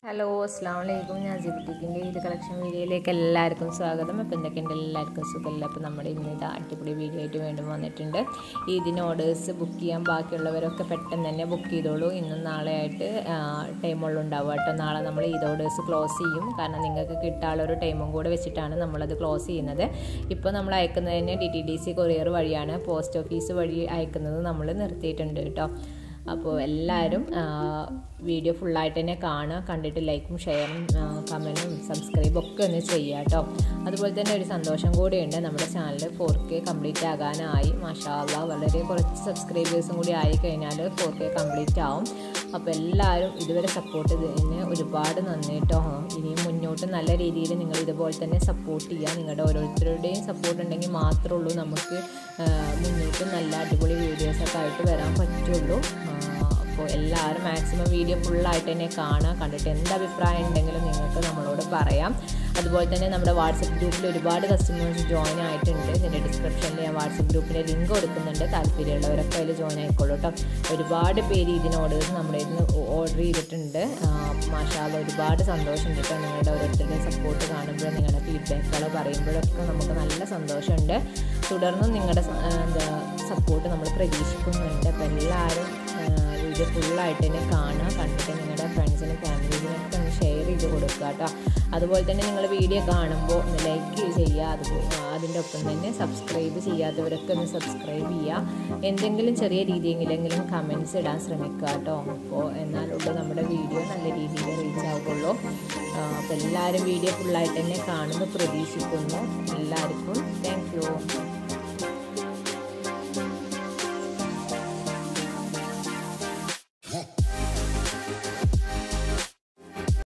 Hello അസ്സലാമു അലൈക്കും. ഞാൻ ജിബിറ്റിക്കിൻ്റെ ഇത് കളക്ഷൻ വീഡിയോയിലേക്ക് എല്ലാവർക്കും സ്വാഗതം. അപ്പോൾ എന്തൊക്കെയുണ്ട്, എല്ലാവർക്കും സുഖമല്ല. അപ്പോൾ നമ്മുടെ ഇന്ന് ഇത് അടിപൊളി വീഡിയോ ആയിട്ട് വീണ്ടും വന്നിട്ടുണ്ട്. ഇതിന് ഓർഡേഴ്സ് ബുക്ക് ചെയ്യാൻ ബാക്കിയുള്ളവരൊക്കെ പെട്ടെന്ന് തന്നെ ബുക്ക് ചെയ്തോളൂ. ഇന്നും നാളെ ആയിട്ട് ടൈമുള്ളുണ്ടാവുക കേട്ടോ. നാളെ നമ്മൾ ഇത് ഓർഡേഴ്സ് ക്ലോസ് ചെയ്യും. കാരണം നിങ്ങൾക്ക് കിട്ടാനുള്ളൊരു ടൈമും കൂടെ വെച്ചിട്ടാണ് നമ്മളത് ക്ലോസ് ചെയ്യുന്നത്. ഇപ്പോൾ നമ്മൾ അയക്കുന്നതിന് DTDC കൊറിയർ വഴിയാണ്, പോസ്റ്റ് ഓഫീസ് വഴി അയക്കുന്നത് നമ്മൾ നിർത്തിയിട്ടുണ്ട് കേട്ടോ. അപ്പോൾ എല്ലാവരും വീഡിയോ ഫുള്ളായിട്ട് തന്നെ കാണുക. കണ്ടിട്ട് ലൈക്കും ഷെയറും കമൻറ്റും സബ്സ്ക്രൈബും ഒക്കെ ഒന്ന് ചെയ്യുക കേട്ടോ. അതുപോലെ തന്നെ ഒരു സന്തോഷം കൂടിയുണ്ട്, നമ്മുടെ ചാനൽ 4K കംപ്ലീറ്റ് ആകാനായി. മാഷാ അല്ലാഹ്, വളരെ കുറച്ച് സബ്സ്ക്രൈബേഴ്സും കൂടി ആയി കഴിഞ്ഞാൽ 4K കംപ്ലീറ്റ് ആവും. അപ്പോൾ എല്ലാവരും ഇതുവരെ സപ്പോർട്ട് ചെയ്തതിന് ഒരുപാട് നന്ദി കേട്ടോ. ഇനിയും മുന്നോട്ട് നല്ല രീതിയിൽ നിങ്ങൾ ഇതുപോലെ തന്നെ സപ്പോർട്ട് ചെയ്യുക. നിങ്ങളുടെ ഓരോരുത്തരുടെയും സപ്പോർട്ട് ഉണ്ടെങ്കിൽ മാത്രമേ ഉള്ളൂ നമുക്ക് മുന്നോട്ട് നല്ല അടിപൊളി വീഡിയോസൊക്കെ ആയിട്ട് വരാൻ പറ്റുള്ളൂ. അപ്പോൾ എല്ലാവരും മാക്സിമം വീഡിയോ ഫുള്ളായിട്ട് തന്നെ കാണുക. കണ്ടിട്ട് എന്ത് അഭിപ്രായം ഉണ്ടെങ്കിലും നിങ്ങൾക്ക് നമ്മളോട് പറയാം. അതുപോലെ തന്നെ നമ്മുടെ വാട്സപ്പ് ഗ്രൂപ്പിൽ ഒരുപാട് കസ്റ്റമേഴ്സ് ജോയിൻ ആയിട്ടുണ്ട്. ഇതിൻ്റെ ഡിസ്ക്രിപ്ഷനിൽ ഞാൻ വാട്സപ്പ് ഗ്രൂപ്പിൻ്റെ ലിങ്ക് കൊടുക്കുന്നുണ്ട്. താല്പര്യമുള്ളവരൊക്കെ അതിൽ ജോയിൻ ആയിക്കോളൂ കേട്ടോ. ഒരുപാട് പേര് ഇതിനോട് നമ്മുടെ ഇതിന് ഓർഡർ ചെയ്തിട്ടുണ്ട്. മാഷാ അല്ലാഹ്, ഒരുപാട് സന്തോഷമുണ്ട് കേട്ടോ. നിങ്ങളുടെ ഓരോരുത്തരുടെയും സപ്പോർട്ട് കാണുമ്പോഴും നിങ്ങളുടെ ഫീഡ്ബാക്കുകൾ പറയുമ്പോഴൊക്കെ നമുക്ക് നല്ല സന്തോഷമുണ്ട്. തുടർന്നും നിങ്ങളുടെ സപ്പോർട്ട് നമ്മൾ പ്രതീക്ഷിക്കുന്നുണ്ട്. അപ്പോൾ എല്ലാവരും വീഡിയോ ഫുള്ളായിട്ട് തന്നെ കാണുക. കണ്ടിട്ട് നിങ്ങളുടെ ഫ്രണ്ട്സിനും ഫാമിലീസിനൊക്കെ ഒന്ന് ഷെയർ ചെയ്ത് കൊടുക്കുക കേട്ടോ. അതുപോലെ തന്നെ നിങ്ങൾ വീഡിയോ കാണുമ്പോൾ ഒന്ന് ലൈക്ക് ചെയ്യുക. അതിൻ്റെ ഒപ്പം തന്നെ സബ്സ്ക്രൈബ് ചെയ്യാത്തവരൊക്കെ ഒന്ന് സബ്സ്ക്രൈബ് ചെയ്യുക. എന്തെങ്കിലും ചെറിയ രീതിയിലെങ്കിലും കമൻറ്റ്സ് ഇടാൻ ശ്രമിക്കുക കേട്ടോ. അപ്പോൾ എന്നാലുള്ളൂ നമ്മുടെ വീഡിയോ നല്ല രീതിയിൽ റീച്ച് ആവുകയുള്ളൂ. അപ്പോൾ എല്ലാവരും വീഡിയോ ഫുള്ളായിട്ട് തന്നെ കാണുമെന്ന് പ്രതീക്ഷിക്കുന്നു. എല്ലാവർക്കും താങ്ക് യു.